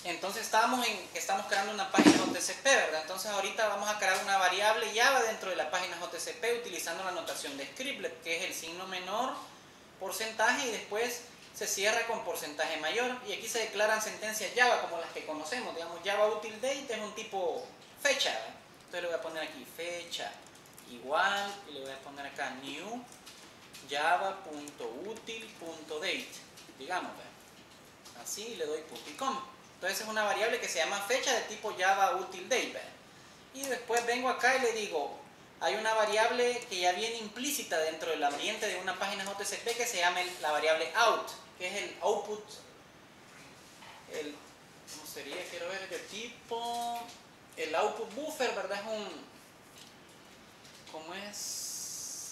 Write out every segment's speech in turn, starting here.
Entonces estamos creando una página JCP, ¿verdad? Entonces ahorita vamos a crear una variable Java dentro de la página JCP utilizando la notación de scriptlet, que es el signo menor, porcentaje, y después se cierra con porcentaje mayor. Y aquí se declaran sentencias Java como las que conocemos. Digamos, Java util date es un tipo fecha, ¿verdad? Entonces le voy a poner aquí fecha igual, y le voy a poner acá new java.util.date, digamos, ¿verdad? Así, le doy punto y coma. Entonces es una variable que se llama fecha de tipo Java util date, ¿verdad? Y después vengo acá y le digo, hay una variable que ya viene implícita dentro del ambiente de una página JCP que se llama la variable out, que es el output, ¿cómo sería? Quiero ver qué tipo, el output buffer, ¿verdad? Es ¿cómo es?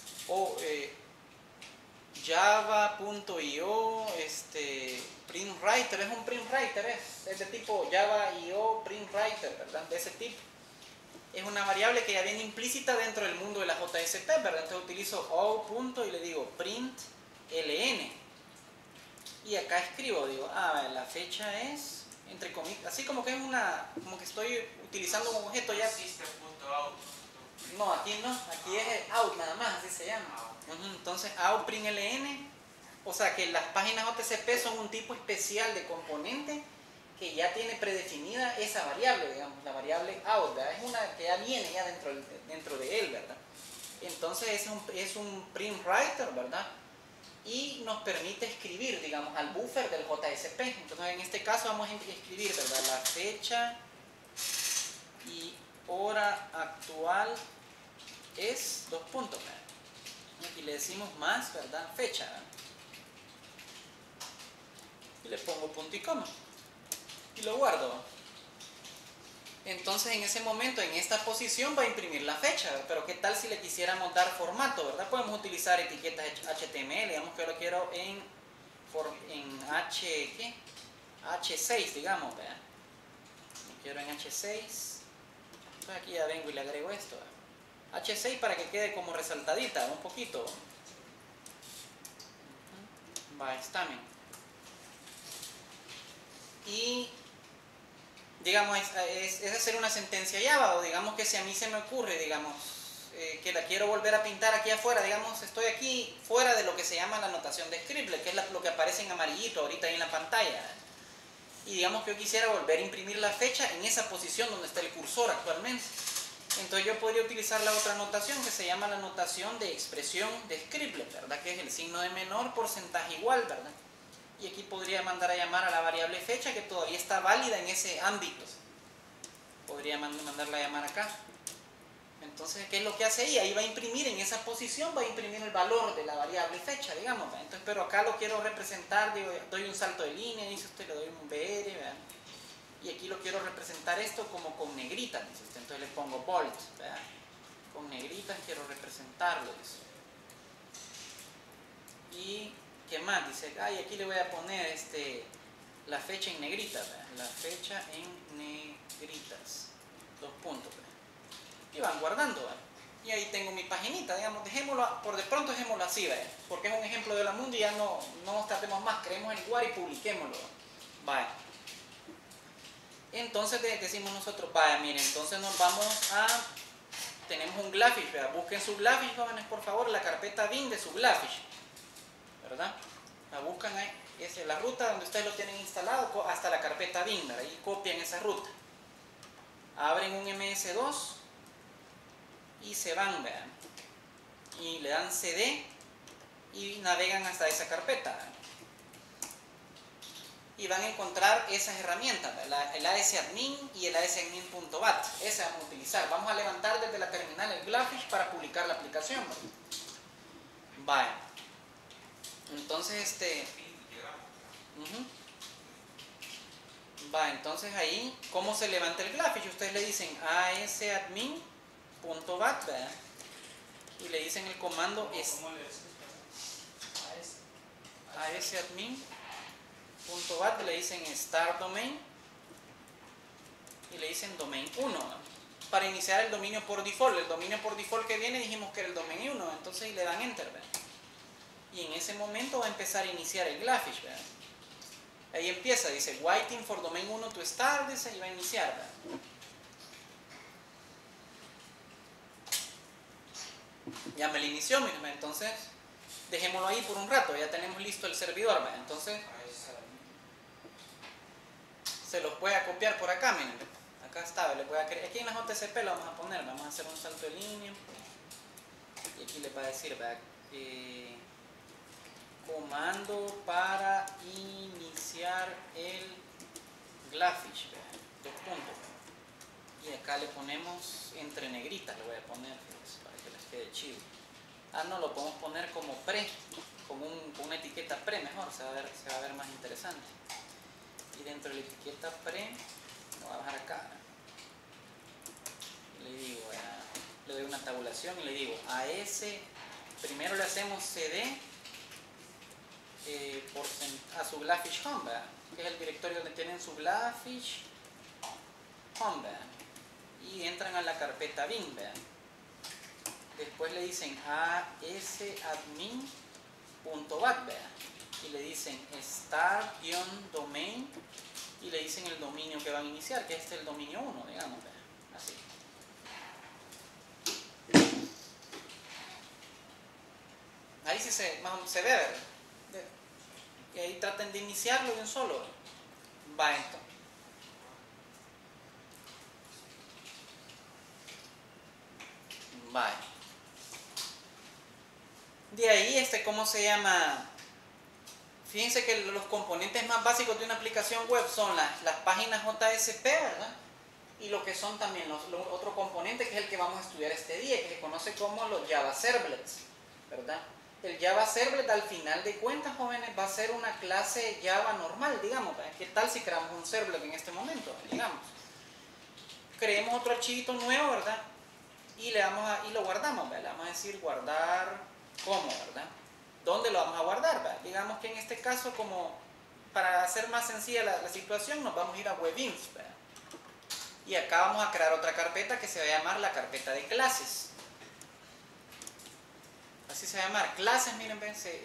Java.io, printwriter, es un printwriter, es de tipo Java.io printwriter, ¿verdad? De ese tipo. Es una variable que ya viene implícita dentro del mundo de la JSP, ¿verdad? Entonces utilizo o. Y le digo print ln. Y acá escribo, digo, la fecha es, entre comillas, así como que es como que estoy utilizando un objeto ya. System.out. No, aquí no, aquí es el out nada más, así se llama. Entonces out print ln, o sea que las páginas JCP son un tipo especial de componente que ya tiene predefinida esa variable, digamos, la variable out, ¿verdad? Es una que ya viene ya dentro de él, ¿verdad? Entonces es un print writer, ¿verdad? Y nos permite escribir, digamos, al buffer del JSP. Entonces en este caso vamos a escribir, ¿verdad? La fecha y hora actual es 2 puntos, ¿verdad? Y aquí le decimos más, ¿verdad? Fecha, ¿verdad? Y le pongo punto y coma. Y lo guardo. Entonces en ese momento, en esta posición va a imprimir la fecha, ¿verdad? Pero qué tal si le quisiéramos dar formato, ¿verdad? Podemos utilizar etiquetas HTML, digamos que yo lo quiero en H6, digamos, ¿verdad? Lo quiero en H6. Entonces aquí ya vengo y le agrego esto, ¿verdad? H6 para que quede como resaltadita, un poquito. Va, está bien. Y digamos, es hacer una sentencia Java, o digamos que si a mí se me ocurre, digamos, que la quiero volver a pintar aquí afuera, digamos, estoy aquí fuera de lo que se llama la notación de scriptlet, que es lo que aparece en amarillito ahorita ahí en la pantalla. Y digamos que yo quisiera volver a imprimir la fecha en esa posición donde está el cursor actualmente. Entonces yo podría utilizar la otra notación que se llama la notación de expresión de scriptlet, ¿verdad? Que es el signo de menor, porcentaje igual, ¿verdad? Y aquí podría mandar a llamar a la variable fecha que todavía está válida en ese ámbito. Podría mandarla a llamar acá. Entonces, ¿qué es lo que hace ahí? Ahí va a imprimir en esa posición, va a imprimir el valor de la variable fecha, digamos. Entonces, pero acá lo quiero representar, digo, doy un salto de línea, dice usted, le doy un BR, ¿verdad? Y aquí lo quiero representar esto como con negritas, dice usted. Entonces le pongo bold, ¿verdad? Con negritas quiero representarlo, dice. Y ¿qué más? Dice, y aquí le voy a poner la fecha en negritas, ¿verdad? La fecha en negritas. 2 puntos, ¿verdad? Y van guardando, ¿verdad? Y ahí tengo mi paginita, digamos, por de pronto dejémoslo así, ¿verdad? Porque es un ejemplo de la mundo y ya no nos tratemos más, creemos el igual y publiquémoslo, ¿vale? Entonces decimos nosotros, vaya, miren, entonces nos vamos tenemos un Glafish, ¿verdad? Busquen su Glafish, jóvenes, por favor, la carpeta bin de su Glafish, ¿verdad? La buscan ahí, esa es la ruta donde ustedes lo tienen instalado hasta la carpeta bin, ¿verdad? Y copian esa ruta. Abren un MS2 y se van, vean. Y le dan CD y navegan hasta esa carpeta, ¿verdad? Y van a encontrar esas herramientas, ¿verdad? El ASAdmin y el ASAdmin.bat. Ese vamos a utilizar. Vamos a levantar desde la terminal el Glafish para publicar la aplicación, ¿verdad? Vale. Entonces, va, entonces ahí, ¿cómo se levanta el Glafish? Ustedes le dicen asadmin.bat, ¿verdad? Y le dicen el comando ¿Cómo le dices? asadmin.bat, le dicen start domain y le dicen domain 1, ¿verdad? Para iniciar el dominio por default. El dominio por default que viene dijimos que era el domain 1, entonces le dan enter, ¿verdad? Y en ese momento va a empezar a iniciar el Glafish, ¿verdad? Ahí empieza, dice, waiting for domain 1 to start, dice, y va a iniciar, ¿verdad? Ya me lo inició, miren, entonces dejémoslo ahí por un rato, ya tenemos listo el servidor, ¿verdad? Entonces se los voy a copiar por acá, miren, acá está, le voy a crear, aquí en la JCP lo vamos a poner, vamos a hacer un salto de línea y aquí le va a decir, ¿verdad? Comando para iniciar el GlaFish, dos puntos, y acá le ponemos entre negritas, le voy a poner para que les quede chido. No, lo podemos poner como pre, con una etiqueta pre mejor, se va a ver más interesante. Y dentro de la etiqueta pre lo voy a bajar acá y le digo, le doy una tabulación y le digo a ese, primero le hacemos cd a su GlaFish Home, ¿verdad? Que es el directorio donde tienen su GlaFish Home, ¿verdad? Y entran a la carpeta bin, ¿verdad? Después le dicen asadmin.bat, ¿verdad? Y le dicen start-domain y le dicen el dominio que van a iniciar, que es el dominio 1, digamos, ¿verdad? Así. Ahí sí se ve, ¿verdad? Y ahí traten de iniciarlo de un solo. Va, entonces. Va. De ahí, ¿cómo se llama? Fíjense que los componentes más básicos de una aplicación web son las páginas JSP, ¿verdad? Y lo que son también los otro componente, que es el que vamos a estudiar este día, que se conoce como los Java Servlets, ¿verdad? El Java Servlet, al final de cuentas, jóvenes, va a ser una clase Java normal, digamos. ¿Qué tal si creamos un servlet en este momento? Digamos, creemos otro archivito nuevo, ¿verdad? Y lo guardamos, ¿verdad? Le vamos a decir guardar como, ¿verdad? ¿Dónde lo vamos a guardar, ¿verdad? Digamos que en este caso, como para hacer más sencilla la situación, nos vamos a ir a WebInf, ¿verdad? Y acá vamos a crear otra carpeta que se va a llamar la carpeta de clases. Así se va a llamar, clases, miren,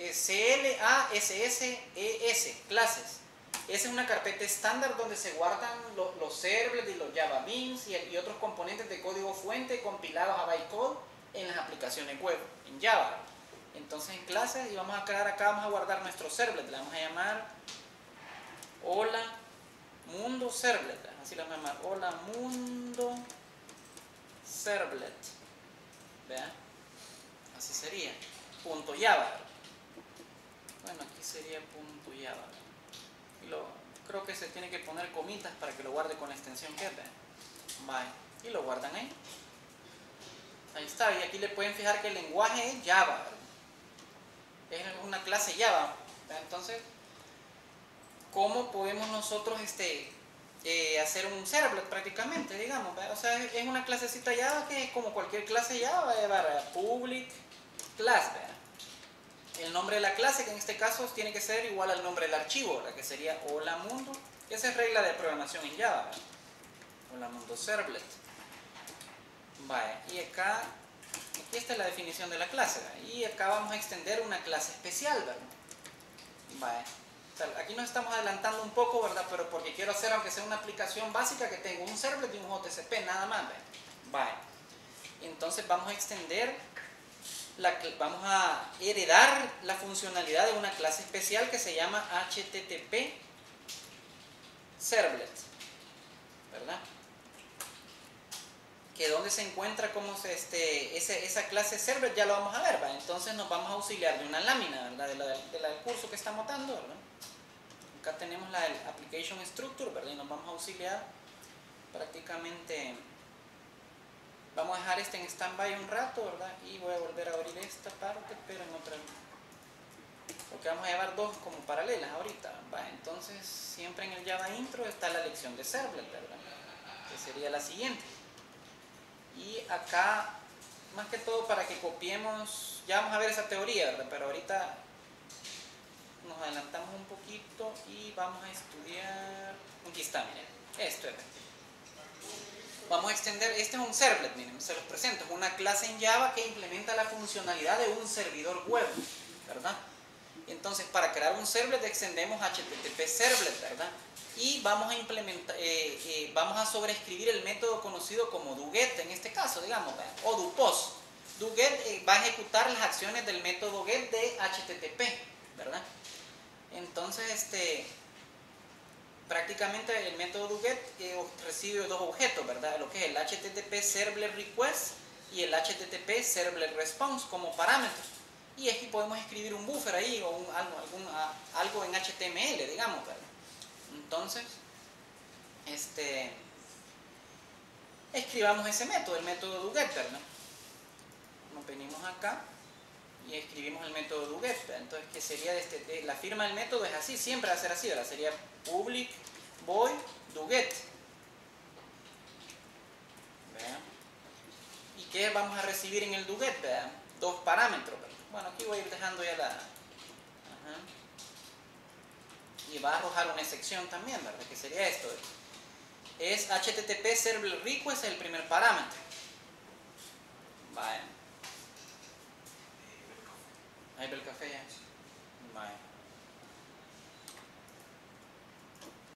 C-L-A-S-S-E-S, clases. Esa es una carpeta estándar donde se guardan los servlets y los Java Beans y otros componentes de código fuente compilados a bytecode en las aplicaciones web, en Java. Entonces en clases, y vamos a crear acá, vamos a guardar nuestro servlet, le vamos a llamar hola mundo servlet, así le vamos a llamar, hola mundo servlet, ¿vean? Así sería, punto Java. Bueno, aquí sería punto Java. Y creo que se tiene que poner comitas para que lo guarde con la extensión que es. Bye. Y lo guardan ahí. Ahí está. Y aquí le pueden fijar que el lenguaje es Java. Es una clase Java. Entonces, ¿cómo podemos nosotros hacer un servlet prácticamente, digamos? O sea, es una clasecita Java que es como cualquier clase Java, va a llevar public class, ¿verdad? El nombre de la clase, que en este caso tiene que ser igual al nombre del archivo, ¿verdad? Que sería hola mundo. Esa es regla de programación en Java, ¿verdad? Hola mundo servlet. Vale, y aquí está la definición de la clase, ¿verdad? Y acá vamos a extender una clase especial, ¿verdad? Vale. O sea, aquí nos estamos adelantando un poco, ¿verdad? Pero porque quiero hacer, aunque sea una aplicación básica, que tenga un servlet y un JCP, nada más, ¿verdad? Vale. Entonces vamos a extender, vamos a heredar la funcionalidad de una clase especial que se llama HTTP Servlet, ¿verdad? Que donde se encuentra como esa clase servlet ya lo vamos a ver, ¿verdad? Entonces nos vamos a auxiliar de una lámina, ¿verdad? del curso que estamos dando, ¿verdad? Acá tenemos la application structure, ¿verdad? Y nos vamos a auxiliar prácticamente. Vamos a dejar en standby un rato, ¿verdad? Y voy a volver a abrir esta parte, pero en otra. Porque vamos a llevar dos como paralelas ahorita, ¿va? Entonces, siempre en el Java Intro está la lección de servlet, ¿verdad? Que sería la siguiente. Y acá, más que todo para que copiemos, ya vamos a ver esa teoría, ¿verdad? Pero ahorita nos adelantamos un poquito y vamos a estudiar. Aquí está, miren. Esto es. Vamos a extender, este es un servlet, miren, se los presento, es una clase en Java que implementa la funcionalidad de un servidor web, ¿verdad? Entonces, para crear un servlet extendemos HTTP servlet, ¿verdad? Y vamos a implementar, vamos a sobreescribir el método conocido como doGet en este caso, digamos, ¿verdad? O doPost. doGet va a ejecutar las acciones del método get de HTTP, ¿verdad? Entonces, prácticamente el método doGet recibe dos objetos, ¿verdad? Lo que es el HTTP servlet request y el HTTP servlet response como parámetros. Y aquí podemos escribir un buffer ahí o algo en HTML, digamos, ¿verdad? Entonces, escribamos ese método, el método doGet, ¿verdad? Nos venimos acá y escribimos el método doGet, ¿verdad? Entonces, que sería la firma del método es así, siempre va a ser así, ¿verdad? Sería public void doGet. ¿Verdad? ¿Y qué vamos a recibir en el doGet? ¿Verdad? Dos parámetros, ¿verdad? Bueno, aquí voy a ir dejando ya la... Ajá. Y va a arrojar una sección también, ¿verdad? Que sería esto, ¿verdad? Es HTTP servlet request, es el primer parámetro. Vale. Ahí ve el café ya.